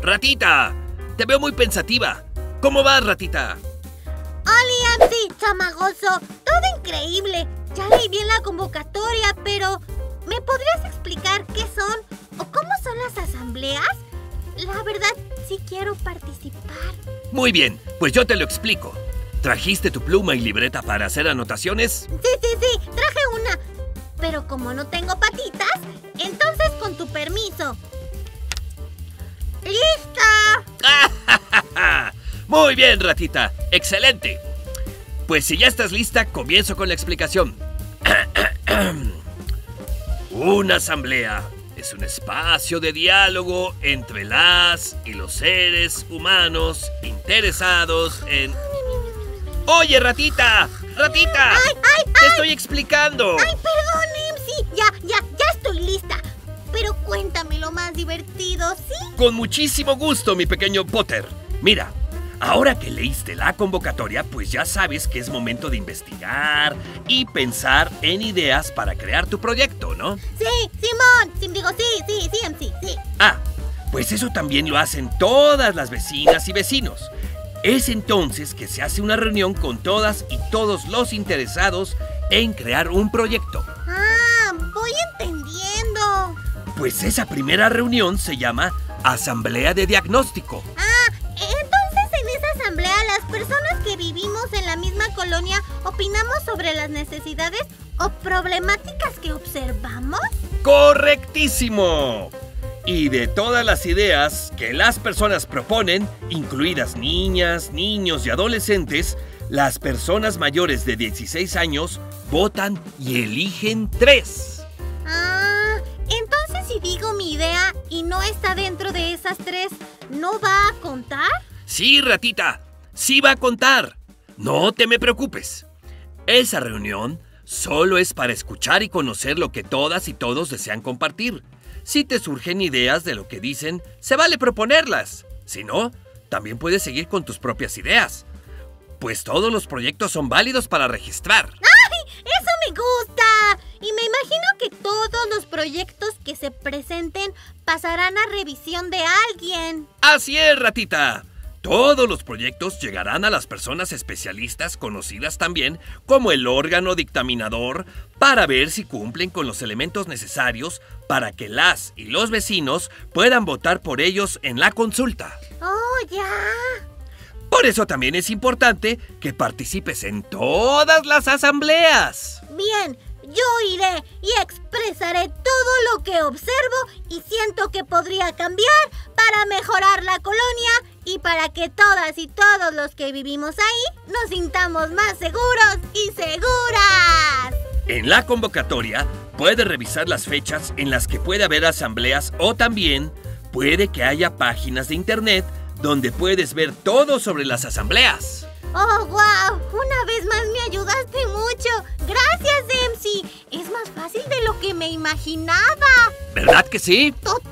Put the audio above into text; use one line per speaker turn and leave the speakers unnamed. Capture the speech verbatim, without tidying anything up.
¡Ratita! Te veo muy pensativa. ¿Cómo vas, Ratita?
¡Hola, M C, chamagoso! ¡Todo increíble! Ya leí bien la convocatoria, pero ¿me podrías explicar qué son o cómo son las asambleas? La verdad, sí quiero participar.
Muy bien, pues yo te lo explico. ¿Trajiste tu pluma y libreta para hacer anotaciones?
Sí, sí, sí, traje una. Pero como no tengo patitas, entonces con tu permiso. ¡Lista!
Muy bien, Ratita. ¡Excelente! Pues si ya estás lista, comienzo con la explicación. Una asamblea es un espacio de diálogo entre las y los seres humanos interesados en... ¡Oye, Ratita! ¡Ratita!
¡Ay, ay,
¡Te
ay!
estoy explicando!
¡Ay, perdón, M C! Ya, ya, ya estoy lista. Pero cuéntame lo más divertido, ¿sí?
Con muchísimo gusto, mi pequeño Potter. Mira, ahora que leíste la convocatoria, pues ya sabes que es momento de investigar y pensar en ideas para crear tu proyecto, ¿no?
Sí, Simón. Sí, digo, sí, sí, sí, M C, sí.
Ah, pues eso también lo hacen todas las vecinas y vecinos. Es entonces que se hace una reunión con todas y todos los interesados en crear un proyecto.
Ah, voy entendiendo.
Pues esa primera reunión se llama Asamblea de Diagnóstico.
Ah, entonces en esa asamblea las personas que vivimos en la misma colonia opinamos sobre las necesidades o problemáticas que observamos.
¡Correctísimo! Y de todas las ideas que las personas proponen, incluidas niñas, niños y adolescentes, las personas mayores de dieciséis años votan y eligen tres.
Ah, entonces si digo mi idea y no está dentro de esas tres, ¿no va a contar?
Sí, Ratita, sí va a contar. No te me preocupes. Esa reunión solo es para escuchar y conocer lo que todas y todos desean compartir. Si te surgen ideas de lo que dicen, se vale proponerlas. Si no, también puedes seguir con tus propias ideas. Pues todos los proyectos son válidos para registrar.
¡Ay! ¡Eso me gusta! Y me imagino que todos los proyectos que se presenten pasarán a revisión de alguien.
¡Así es, Ratita! Todos los proyectos llegarán a las personas especialistas, conocidas también como el órgano dictaminador, para ver si cumplen con los elementos necesarios para que las y los vecinos puedan votar por ellos en la consulta.
¡Oh, ya!
Por eso también es importante que participes en todas las asambleas.
Bien, yo iré y expresaré todo lo que observo y siento que podría cambiar para mejorar la colonia y para que todas y todos los que vivimos ahí nos sintamos más seguros y seguras.
En la convocatoria puedes revisar las fechas en las que puede haber asambleas o también puede que haya páginas de internet donde puedes ver todo sobre las asambleas.
¡Oh, wow! Una vez más me ayudaste mucho. Gracias, M C. Es más fácil de lo que me imaginaba.
¿Verdad que sí?
Totalmente.